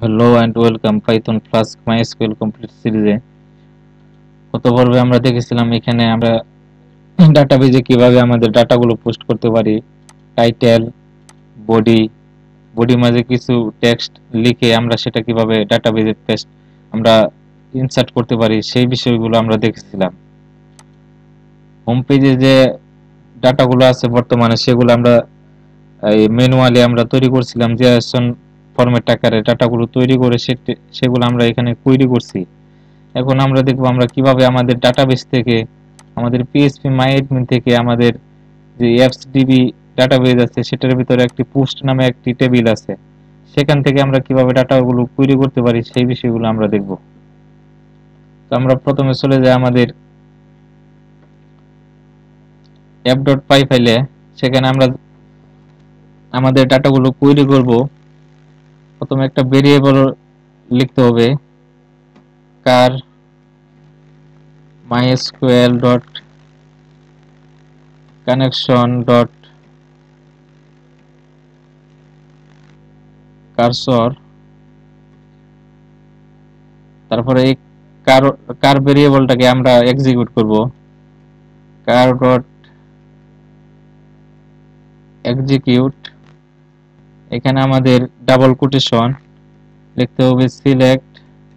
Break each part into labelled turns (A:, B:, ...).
A: Hello and welcome Python Flask-MySQL complete সিরিজে। গত পর্বে আমরা দেখেছিলাম এখানে আমরা ডাটাবেজে কিভাবে আমাদের ডাটাগুলো পোস্ট করতে পারি। টাইটেল, বডি, বডি মাঝে কিছু টেক্সট লিখে আমরা সেটা কিভাবে ডাটাবেজে পেস্ট আমরা ইনসার্ট করতে পারি সেই বিষয়গুলো আমরা দেখেছিলাম। হোম পেজে যে ডাটাগুলো আছে বর্তমানে সেগুলো আমরা ম্যানুয়ালি আমরা তৈরি করছিলাম জেএসএন ফরম্যাট আকারে ডাটাগুলো তৈরি করে সেগুলো আমরা এখানে কোয়েরি করছি। এখন আমরা দেখব আমরা কিভাবে আমাদের ডাটাবেস থেকে আমাদের পিএইচপি মাইএডমিন থেকে আমাদের যে এফসডিবি ডাটাবেস আছে সেটার ভিতরে একটি পোস্ট নামে একটি টেবিল আছে, সেখান থেকে আমরা কিভাবে ডাটাগুলো কোয়েরি করতে পারি সেই বিষয়গুলো আমরা দেখব। তো আমরা প্রথমে চলে যাই আমাদের app.py ফাইলে। সেখানে আমরা আমাদের ডাটাগুলো কোয়েরি করব। প্রথমে একটা ভেরিয়েবল লিখতে হবে, cur mysql dot connection dot cursor. তারপরে এই কার কার ভেরিয়েবলটাকে আমরা এক্সিকিউট করব, কার ডট এক্সিকিউট। এখানে আমাদের ডাবল কোটেশন লিখতে হবে সিলেক্ট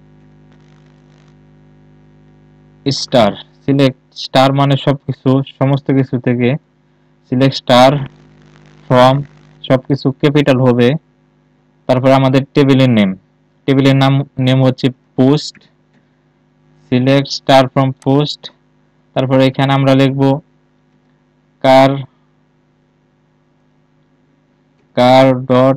A: স্টার। সিলেক্ট স্টার মানে সবকিছু, সমস্ত কিছু থেকে সিলেক্ট স্টার ফ্রম, সবকিছু ক্যাপিটাল হবে। তারপর আমাদের টেবিলের নেম হচ্ছে post, select star from post. তারপর এখানে আমরা লিখব কার কার ডট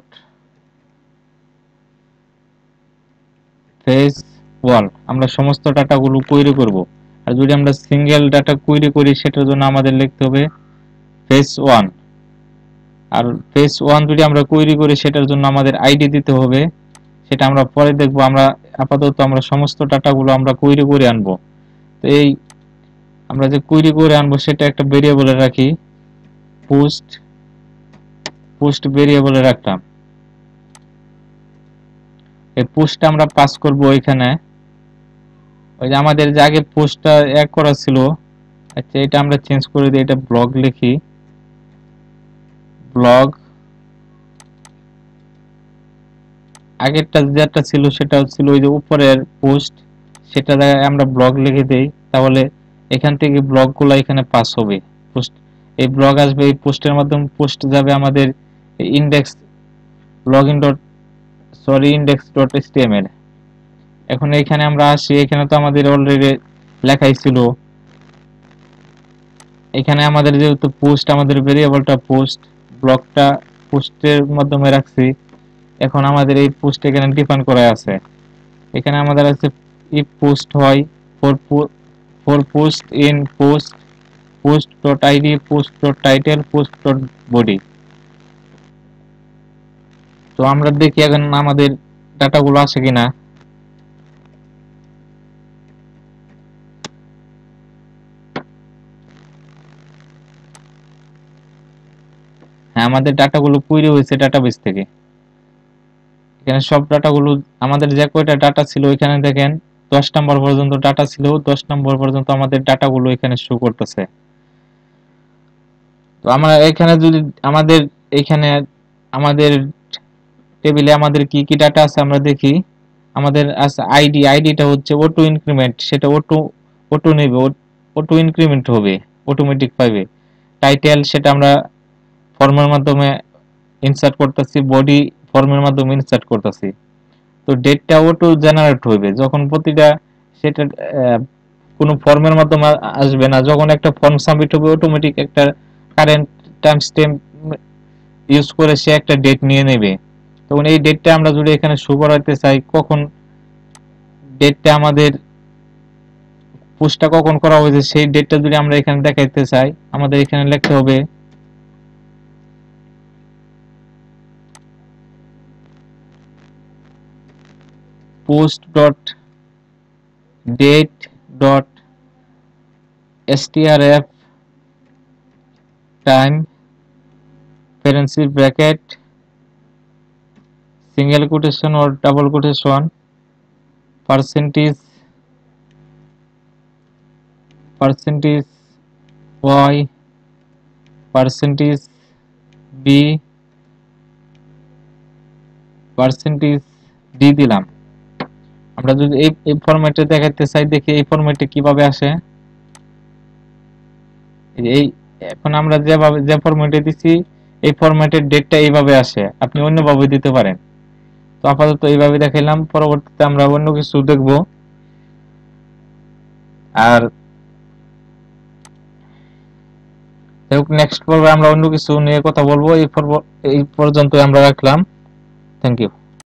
A: ফেস ওয়াল। আমরা সমস্ত ডাটাগুলো কোয়েরি করব। আর যদি আমরা সিঙ্গেল ডাটা কোয়েরি করি সেটার জন্য আমাদের লিখতে হবে ফেস ওয়ান। আর ফেস ওয়ান যদি আমরা কোয়েরি করি সেটার জন্য আমাদের আইডি দিতে হবে, সেটা আমরা পরে দেখব। আমরা আপাতত আমরা সমস্ত ডাটাগুলো আমরা কোয়েরি করে আনবো। তো এই আমরা যে কোয়েরি করে আনবো সেটা একটা ভেরিয়েবলে রাখি, পোস্ট পোস্ট ভেরিয়েবলে রাখলাম। এই পোস্টটা আমরা পাস করব এখানে, ওই যে আমাদের যে আগে পোস্টটা এক করা ছিল। আচ্ছা, এটা আমরা চেঞ্জ করে দিই, এটা ব্লগ লিখি, ব্লগ। আগেরটা যেটা ছিল সেটা ছিল ওই যে উপরের পোস্ট, সেটা আমরা ব্লগ লিখে দেই, তাহলে এখান থেকে ব্লগগুলো এখানে পাস হবে। পোস্ট, এই ব্লগ আসবে, এই পোস্টের মাধ্যমে পোস্ট যাবে আমাদের index login dot index dot HTML. এখন এখানে আমরা আসি, এখানে তো আমাদের অলরেডি লেখাই ছিল। এখানে আমাদের যেহেতু পোস্ট, আমাদের ভেরিয়েবলটা পোস্ট, ব্লকটা পোস্টের মাধ্যমে রাখছি। এখন আমাদের এই পোস্ট এখানে ডিফাইন করা আছে। এখানে আমাদের আছে ইফ পোস্ট হয় for post in post, post dot ID, post dot title, post dot body. তো আমরা দেখি এখন আমাদের ডাটাগুলো আছে কিনা। হ্যাঁ, আমাদের ডাটাগুলো কোয়েরি হয়েছে ডাটাবেস থেকে। এখানে সব ডাটাগুলো আমাদের যে কয়টা ডাটা ছিল এখানে দেখেন 10 নম্বর পর্যন্ত ডাটা ছিল, 10 নম্বর পর্যন্ত আমাদের ডাটাগুলো এখানে শো করতেছে। তো আমরা এখানে যদি আমাদের এখানে আমাদের টেবিলে আমাদের কি কি ডাটা আছে আমরা দেখি। আমাদের আছে আইডি, আইডিটা হচ্ছে অটো ইনক্রিমেন্ট, সেটা অটো অটো নেবে, অটো ইনক্রিমেন্ট হবে, অটোমেটিক পাবে। টাইটেল সেটা আমরা ফর্মের মাধ্যমে ইনসার্ট করতেছি, বডি ফর্মের মাধ্যমে ইনসার্ট করতেছি। তো ডেটটা অটো জেনারেট হবে যখন প্রতিটা, সেটা কোনো ফর্মের মাধ্যমে আসবে না। যখন একটা ফর্ম সাবমিট হবে অটোমেটিক একটা কারেন্ট টাইম স্ট্যাম্প ইউজ করে সে একটা ডেট নিয়ে নেবে। তখন এই ডেটটা আমরা যদি এখানে শো করাতে চাই, কখন ডেটটা আমাদের পোস্টটা কখন করা হয়েছে সেই ডেটটা যদি আমরা এখানে দেখাইতে চাই, আমাদের এখানে লিখতে হবে post dot date dot strf time parenthesis bracket single quotation or double quotation, percentage y, percentage b, percentage d দিলাম। আমরা যদি এই ফরম্যাটে দেখাতে চাই, দেখি এই ফরম্যাটে কিভাবে আসে। এই এখন আমরা যে ফরম্যাটে দিছি এই ফরম্যাটের ডেটটা এইভাবে আসে, আপনি অন্যভাবে দিতে পারেন। তো আপাতত এইভাবে দেখাইলাম, পরবর্তীতে আমরা অন্য কিছু দেখব। আর নেক্সট পর্বে আমরা অন্য কিছু নিয়ে কথা বলবো। এই পর্যন্ত আমরা রাখলাম। Thank you.